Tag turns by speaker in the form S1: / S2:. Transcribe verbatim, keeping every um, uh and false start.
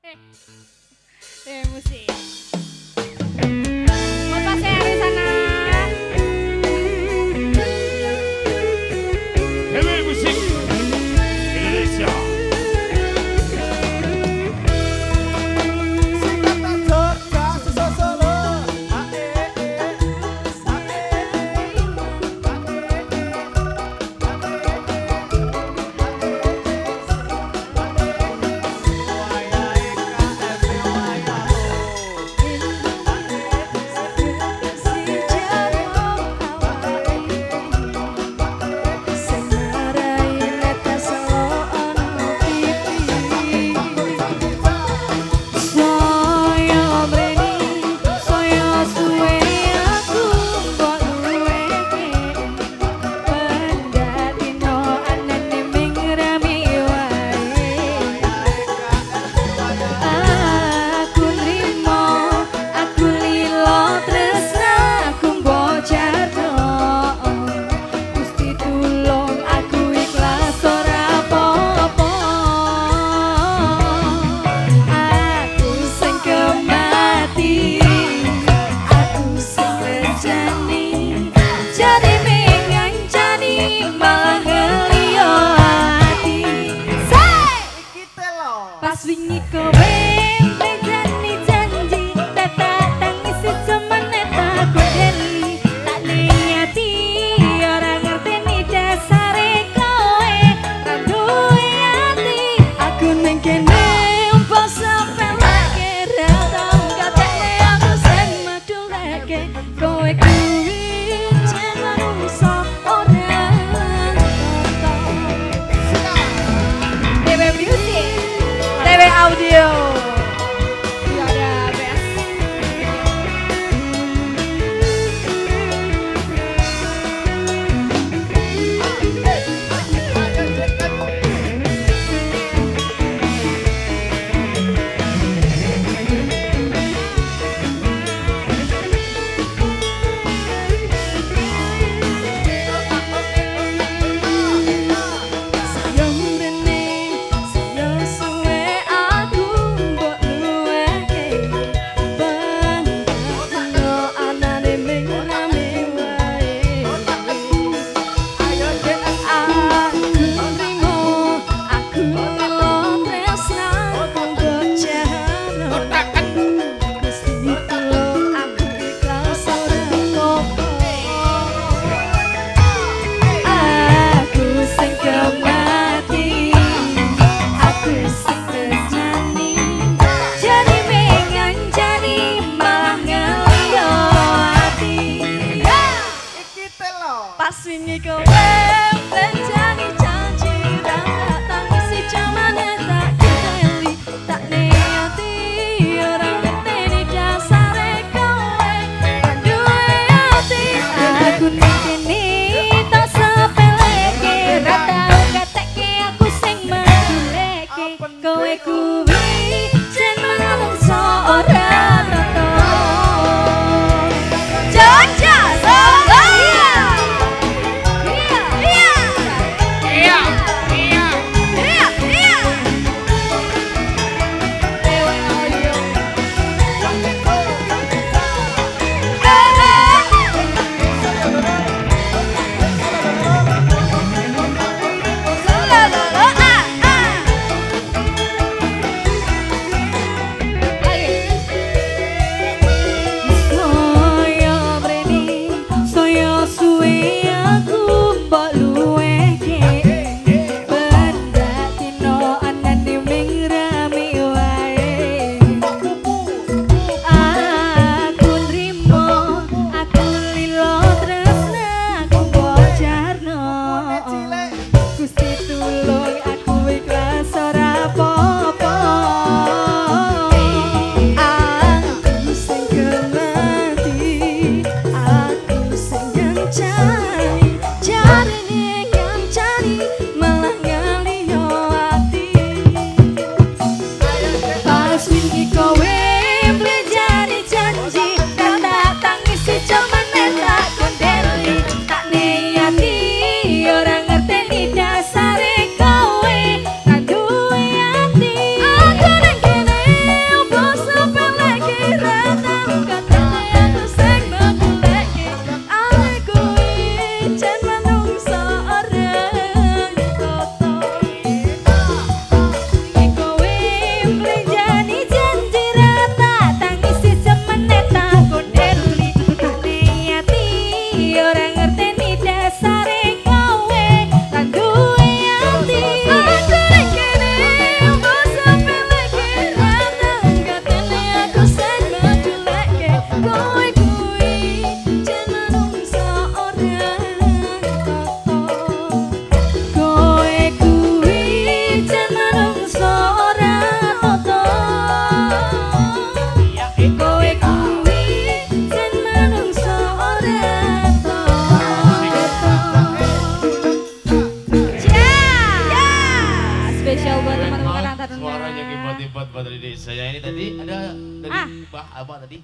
S1: Eh, musik. Buat Pak Seher di sana.
S2: Hewe musik Indonesia.
S1: Pas wingi kowe janji janji tata tangisi semane tak godeli tak niati ora ngerteni dasare kowe tak duwe ati aku ning kene umpa sapelake ra tau katene aku sing madulake kowe kuwi jan manungsa ora Dewe Music Dewe Audio. Iya ada B S. Pas wingi kowe janji janji ra tangisi jamane tak keteli tak niati ora ngerteni dasare kowe duwe ati aku ning kene tak sepeleke ra tau kateke aku sing maduleke kowe kuwi jen manungsa ora tata Jaja
S2: apa tadi dek? Saya ini tadi ada dari
S1: Ah.
S2: Mbah apa tadi?